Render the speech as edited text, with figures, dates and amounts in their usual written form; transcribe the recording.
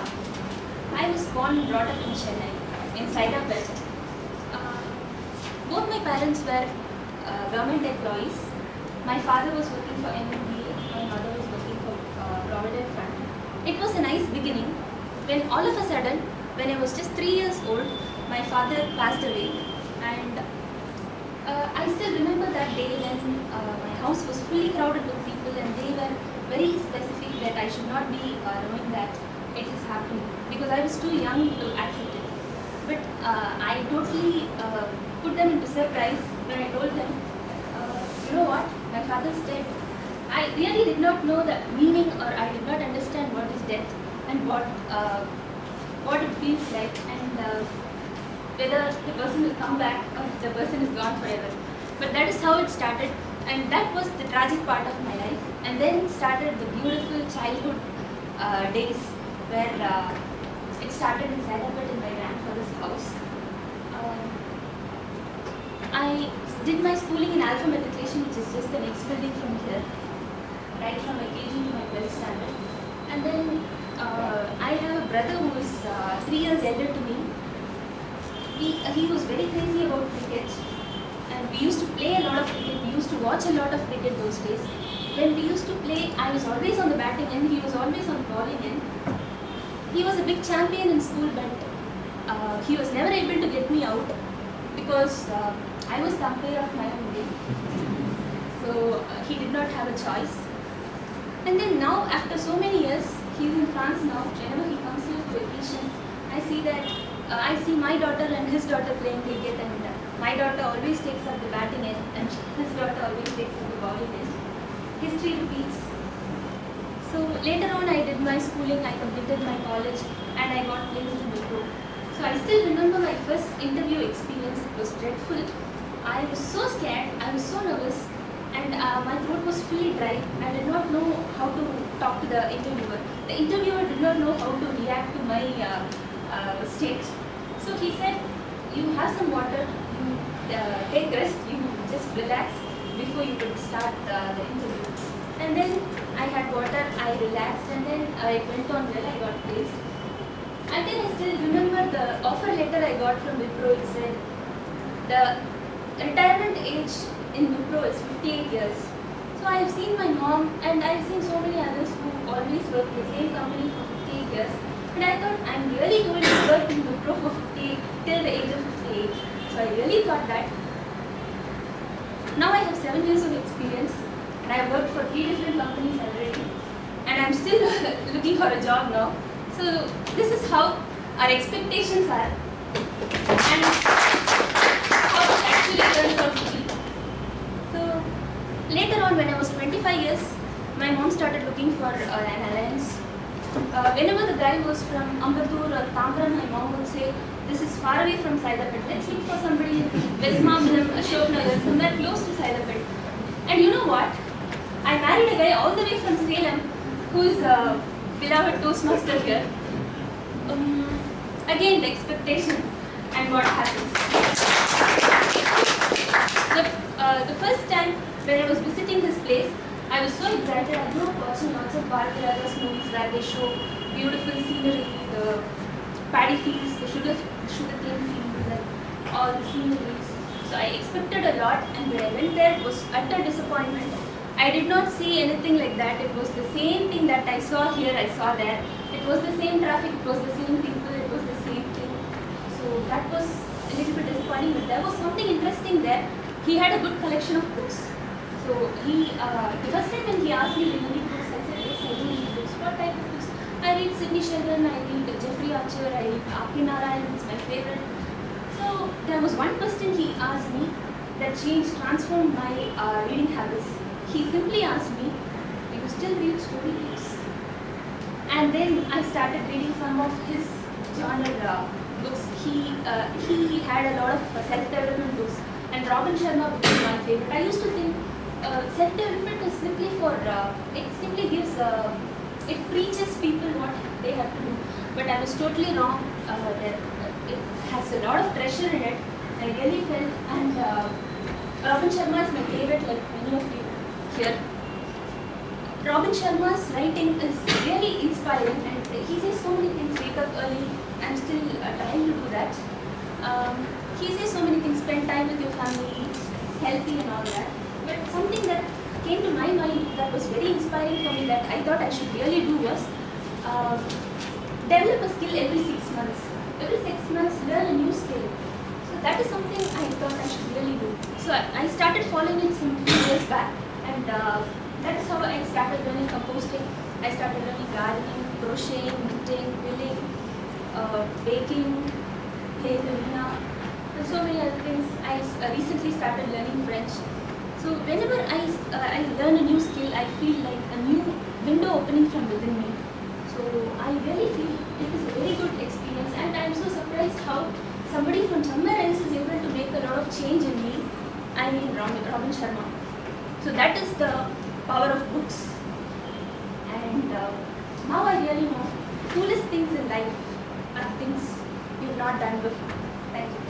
I was born and brought up in Chennai, in Saidapet. Both my parents were government employees. My father was working for MMDA, my mother was working for Provident Fund. It was a nice beginning when all of a sudden, when I was just 3 years old, my father passed away, and I still remember that day when my house was fully crowded with people, and they were very specific that I should not be knowing that it is happening because I was too young to accept it. But I totally put them into surprise when I told them, you know what, my father's dead. I really did not know the meaning, or I did not understand what is death and what it feels like, and whether the person will come back or the person is gone forever. But that is how it started, and that was the tragic part of my life. And then started the beautiful childhood days where it started in Saidapet in my grandfather's house. I did my schooling in Alpha Matriculation, which is just the next building from here, right from my KG to my 12th standard. And then I have a brother who is 3 years elder to me. He was very crazy about cricket, and we used to play a lot of cricket. We used to watch a lot of cricket those days. When we used to play, I was always on the batting end, he was always on bowling end. He was a big champion in school, but he was never able to get me out because I was the umpire of my own game. So he did not have a choice. And then now, after so many years, he's in France now. Whenever he comes here to vacation, I see that I see my daughter and his daughter playing cricket, and my daughter always takes up the batting end, and his daughter always takes up the bowling end. History repeats. So later on, I did my schooling, I completed my college, and I got placed in Wipro. So I still remember my first interview experience. It was dreadful. I was so scared, I was so nervous, and my throat was fully dry. I did not know how to talk to the interviewer. The interviewer did not know how to react to my state. So he said, you have some water, you take rest, you just relax before you could start the interview. And then I had water, I relaxed, and then it went on well, I got placed. And then I still remember the offer letter I got from Wipro. It said, the retirement age in Wipro is 58 years. So I have seen my mom, and I have seen so many others who always work in the same company for 58 years. And I thought, I'm really going to work in Wipro for 58 till the age of 58. So I really thought that. Now I have 7 years of experience, and I have worked for 3 different companies already, and I'm still looking for a job now. So this is how our expectations are, and how it actually turns out to be. So later on, when I was 25 years, my mom started looking for an alliance. Whenever the guy was from Ambattur or Tambaram, my mom would say, this is far away from Saidapet. Let's look for somebody in Westmabaram, Ashok Nagar, somewhere close to Saidapet. And you know what? I married a guy all the way from Salem who is a beloved Toastmaster here. Again, the expectation and what happens. The first time when I was visiting this place, I was so excited. I grew up watching lots of Bharatiyara's movies where they show beautiful scenery, the paddy fields, the sugarcane fields, and all the sceneries. So I expected a lot, and when I went there, it was utter disappointment. I did not see anything like that. It was the same thing that I saw here, I saw there. It was the same traffic, it was the same people, it was the same thing. So that was a little bit disappointing, but there was something interesting there. He had a good collection of books. So the first time when he asked me, do you read books? I said, yes, I do read books. What type of books? I read Sidney Sheldon, I read Jeffrey Archer, I read R.K. Narayan, it's my favorite. So there was one question he asked me that transformed my reading habits. He simply asked me, do you still read story books? And then I started reading some of his genre books. He had a lot of self-development books, and Robin Sharma book is my favorite. I used to think self-development is simply for, it simply gives, it preaches people what they have to do. But I was totally wrong there. It has a lot of treasure in it. I really felt, and Robin Sharma is my favorite, like many of you here. Robin Sharma's writing is really inspiring, and he says so many things wake up early. I'm still trying to do that. He says so many things, spend time with your family, healthy and all that. But something that came to my mind that was very inspiring for me that I thought I should really do was develop a skill every 6 months. Every 6 months, learn a new skill. So that is something I thought I should really do. So I started following it some few years back, and that is how I started learning composting. I started learning gardening, crocheting, knitting, quilling, baking, playing the veena, and so many other things. I recently started learning French. So whenever I learn a new skill, I feel like a new window opening from within me. So I really feel it is a very good experience, and I am so surprised how somebody from somewhere else is able to make a lot of change in me. I mean Robin Sharma. So that is the power of books. And now I really know coolest things in life are things you've not done before. Thank you.